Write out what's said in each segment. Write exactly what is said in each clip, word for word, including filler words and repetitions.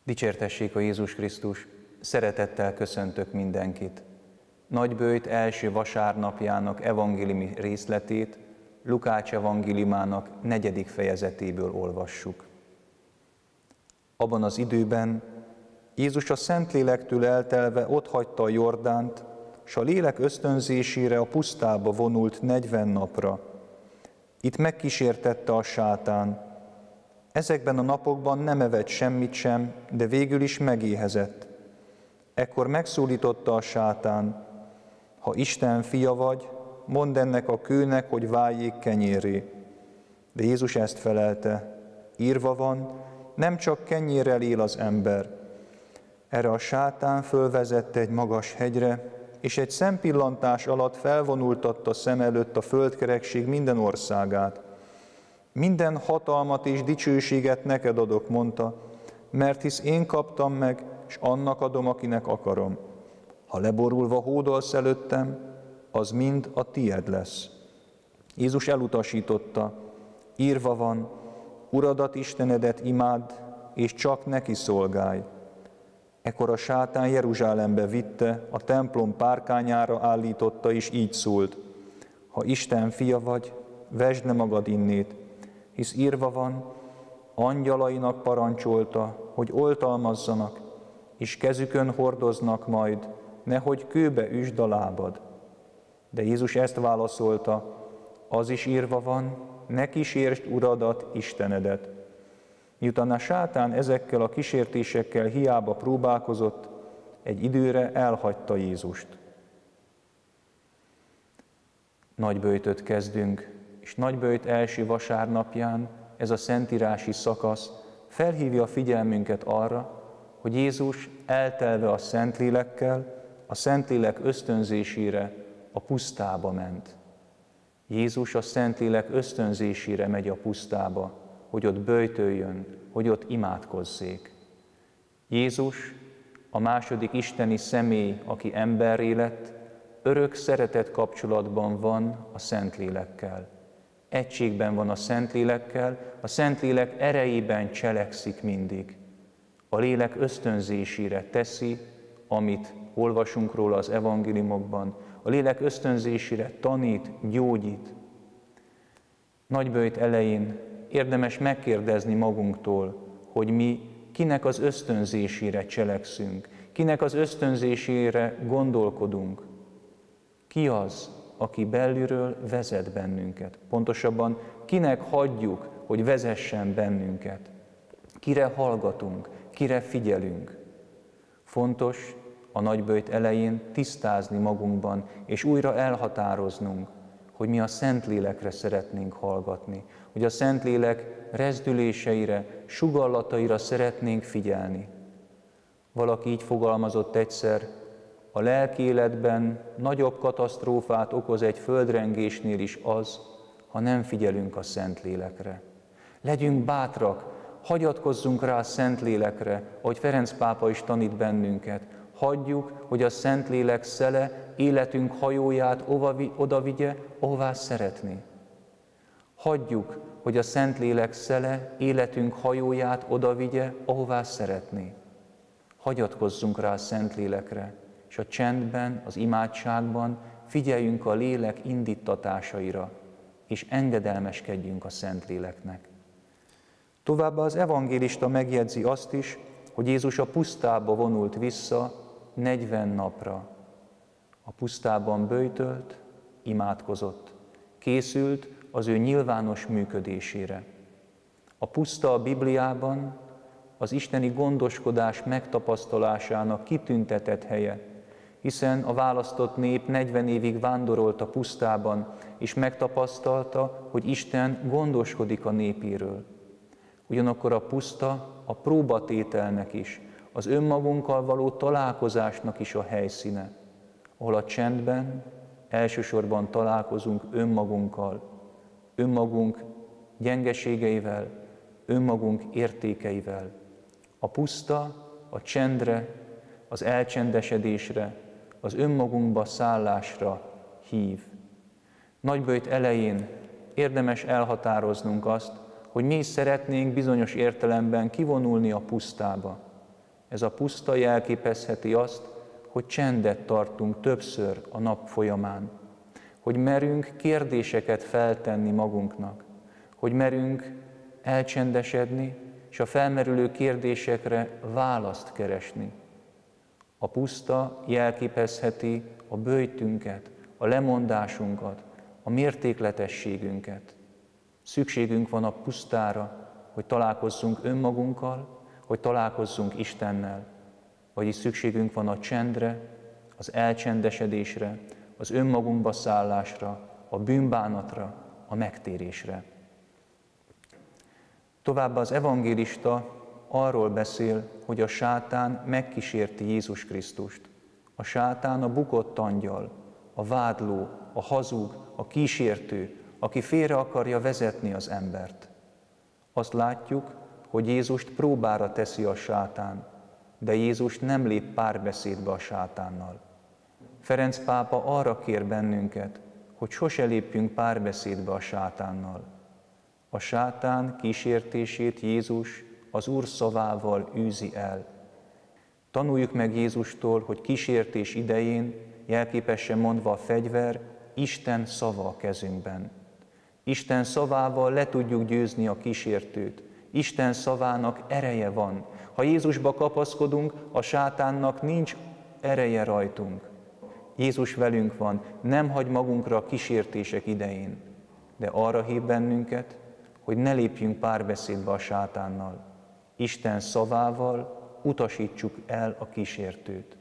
Dicsértessék a Jézus Krisztus, szeretettel köszöntök mindenkit. Nagyböjt első vasárnapjának evangéliumi részletét Lukács evangéliumának negyedik fejezetéből olvassuk. Abban az időben Jézus a Szentlélektől eltelve otthagyta a Jordánt, s a lélek ösztönzésére a pusztába vonult negyven napra. Itt megkísértette a sátán. Ezekben a napokban nem evett semmit sem, de végül is megéhezett. Ekkor megszólította a sátán: ha Isten fia vagy, mondd ennek a kőnek, hogy váljék kenyérré. De Jézus ezt felelte: írva van, nem csak kenyérrel él az ember. Erre a sátán fölvezette egy magas hegyre, és egy szempillantás alatt felvonultatta szem előtt a földkerekség minden országát. Minden hatalmat és dicsőséget neked adok, mondta, mert hisz én kaptam meg, és annak adom, akinek akarom. Ha leborulva hódolsz előttem, az mind a tied lesz. Jézus elutasította: írva van, Uradat, Istenedet imádd, és csak neki szolgálj. Ekkor a sátán Jeruzsálembe vitte, a templom párkányára állította, és így szólt: ha Isten fia vagy, vesd le magad innét, hisz írva van, angyalainak parancsolta, hogy oltalmazzanak, és kezükön hordoznak majd, nehogy kőbe üsd a lábad. De Jézus ezt válaszolta: az is írva van, ne kísértsd Uradat, Istenedet. Miután a sátán ezekkel a kísértésekkel hiába próbálkozott, egy időre elhagyta Jézust. Nagyböjtöt kezdünk, és Nagyböjt első vasárnapján ez a szentírási szakasz felhívja a figyelmünket arra, hogy Jézus eltelve a Szentlélekkel, a Szentlélek ösztönzésére a pusztába ment. Jézus a Szentlélek ösztönzésére megy a pusztába, hogy ott böjtöljön, hogy ott imádkozzék. Jézus, a második isteni személy, aki emberré lett, örök szeretet kapcsolatban van a Szentlélekkel. Egységben van a Szentlélekkel, a Szentlélek erejében cselekszik mindig. A lélek ösztönzésére teszi, amit olvasunk róla az evangéliumokban, a lélek ösztönzésére tanít, gyógyít. Nagyböjt elején érdemes megkérdezni magunktól, hogy mi kinek az ösztönzésére cselekszünk, kinek az ösztönzésére gondolkodunk. Ki az, aki belülről vezet bennünket? Pontosabban, kinek hagyjuk, hogy vezessen bennünket? Kire hallgatunk, kire figyelünk? Fontos a nagyböjt elején tisztázni magunkban, és újra elhatároznunk, hogy mi a Szentlélekre szeretnénk hallgatni, hogy a Szentlélek rezdüléseire, sugallataira szeretnénk figyelni. Valaki így fogalmazott egyszer: a lelki életben nagyobb katasztrófát okoz egy földrengésnél is az, ha nem figyelünk a Szentlélekre. Legyünk bátrak, hagyatkozzunk rá a Szentlélekre, ahogy Ferenc pápa is tanít bennünket. Hagyjuk, hogy a Szentlélek szele életünk hajóját oda vigye, ahová szeretné. Hagyjuk, hogy a Szentlélek szele életünk hajóját oda vigye, ahová szeretné. Hagyatkozzunk rá a Szentlélekre, és a csendben, az imádságban figyeljünk a lélek indíttatásaira, és engedelmeskedjünk a Szentléleknek. Továbbá az evangélista megjegyzi azt is, hogy Jézus a pusztába vonult vissza negyven napra. A pusztában böjtölt, imádkozott, készült az ő nyilvános működésére. A puszta a Bibliában az isteni gondoskodás megtapasztalásának kitüntetett helye, hiszen a választott nép negyven évig vándorolt a pusztában, és megtapasztalta, hogy Isten gondoskodik a népéről. Ugyanakkor a puszta a próbatételnek is, az önmagunkkal való találkozásnak is a helyszíne, ahol a csendben elsősorban találkozunk önmagunkkal, önmagunk gyengeségeivel, önmagunk értékeivel. A puszta a csendre, az elcsendesedésre, az önmagunkba szállásra hív. Nagyböjt elején érdemes elhatároznunk azt, hogy mi is szeretnénk bizonyos értelemben kivonulni a pusztába. Ez a puszta jelképezheti azt, hogy csendet tartunk többször a nap folyamán, hogy merünk kérdéseket feltenni magunknak, hogy merünk elcsendesedni, és a felmerülő kérdésekre választ keresni. A puszta jelképezheti a böjtünket, a lemondásunkat, a mértékletességünket. Szükségünk van a pusztára, hogy találkozzunk önmagunkkal, hogy találkozzunk Istennel, vagyis szükségünk van a csendre, az elcsendesedésre, az önmagunkba szállásra, a bűnbánatra, a megtérésre. Továbbá az evangélista arról beszél, hogy a sátán megkísérti Jézus Krisztust. A sátán a bukott angyal, a vádló, a hazug, a kísértő, aki félre akarja vezetni az embert. Azt látjuk, hogy Jézust próbára teszi a sátán, de Jézus nem lép párbeszédbe a sátánnal. Ferenc pápa arra kér bennünket, hogy sose lépjünk párbeszédbe a sátánnal. A sátán kísértését Jézus az Úr szavával űzi el. Tanuljuk meg Jézustól, hogy kísértés idején, jelképesen mondva a fegyver, Isten szava a kezünkben. Isten szavával le tudjuk győzni a kísértőt. Isten szavának ereje van. Ha Jézusba kapaszkodunk, a sátánnak nincs ereje rajtunk. Jézus velünk van, nem hagy magunkra a kísértések idején, de arra hív bennünket, hogy ne lépjünk párbeszédbe a sátánnal. Isten szavával utasítsuk el a kísértőt.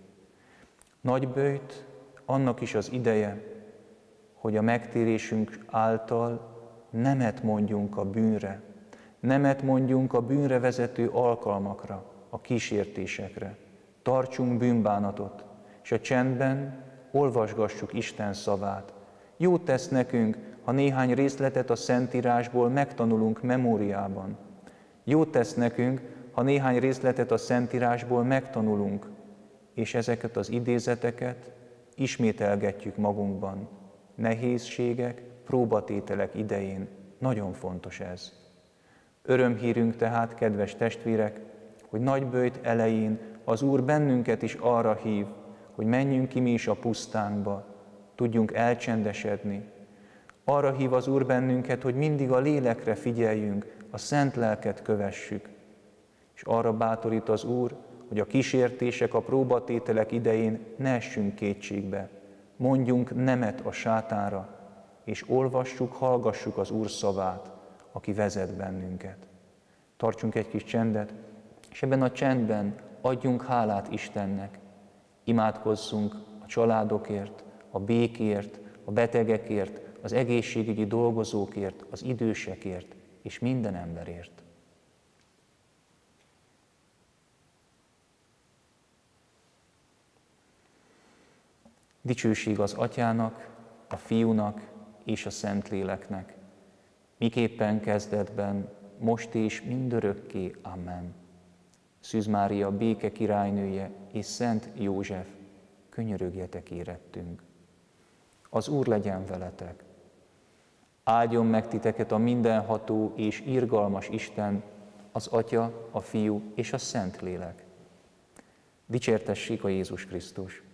Nagyböjt annak is az ideje, hogy a megtérésünk által nemet mondjunk a bűnre, nemet mondjunk a bűnre vezető alkalmakra, a kísértésekre. Tartsunk bűnbánatot, és a csendben olvasgassuk Isten szavát. Jót tesz nekünk, ha néhány részletet a Szentírásból megtanulunk memóriában. Jót tesz nekünk, ha néhány részletet a Szentírásból megtanulunk, és ezeket az idézeteket ismételgetjük magunkban. Nehézségek, próbatételek idején. Nagyon fontos ez. Örömhírünk tehát, kedves testvérek, hogy nagyböjt elején az Úr bennünket is arra hív, hogy menjünk ki mi is a pusztánkba, tudjunk elcsendesedni. Arra hív az Úr bennünket, hogy mindig a lélekre figyeljünk, a szent lelket kövessük. És arra bátorít az Úr, hogy a kísértések, a próbatételek idején ne essünk kétségbe. Mondjunk nemet a sátánra, és olvassuk, hallgassuk az Úr szavát, aki vezet bennünket. Tartsunk egy kis csendet, és ebben a csendben adjunk hálát Istennek. Imádkozzunk a családokért, a békért, a betegekért, az egészségügyi dolgozókért, az idősekért és minden emberért. Dicsőség az Atyának, a Fiúnak és a Szentléleknek, miképpen kezdetben, most és mindörökké. Amen. Szűz Mária, béke királynője és Szent József, könyörögjetek érettünk. Az Úr legyen veletek. Áldjon meg titeket a mindenható és irgalmas Isten, az Atya, a Fiú és a Szentlélek. Dicsértessék a Jézus Krisztus!